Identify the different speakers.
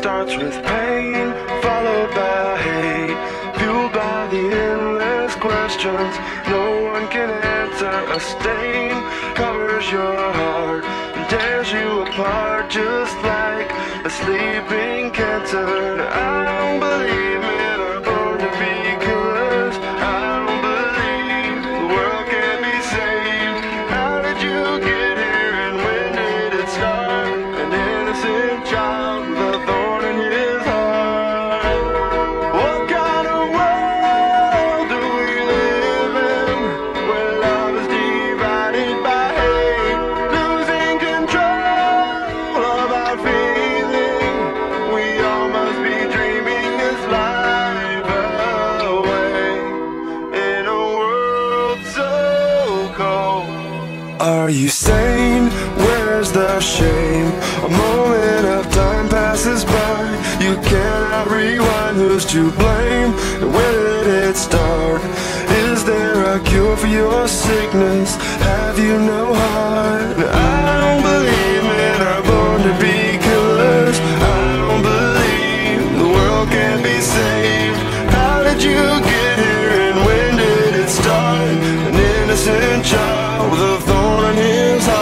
Speaker 1: starts with pain, followed by hate, fueled by the endless questions no one can answer. A stain covers your heart and tears you apart, just like a sleeping cancer. I don't believe men are born to be killers. I don't believe the world can be saved. How did you get here and when did it start? An innocent child with a thorn in his heart. What kind of world do we live in, where love is divided by hate, losing control of our feeling? We all must be dreaming this life away in a world so cold. Are you sane? Where's the shame? A moment of time passes by. You cannot rewind. Who's to blame? And when did it start? Is there a cure for your sickness? Have you no heart? I don't believe men are born to be killers. I don't believe the world can be saved. How did you get here and when did it start? An innocent child with a thorn in his heart.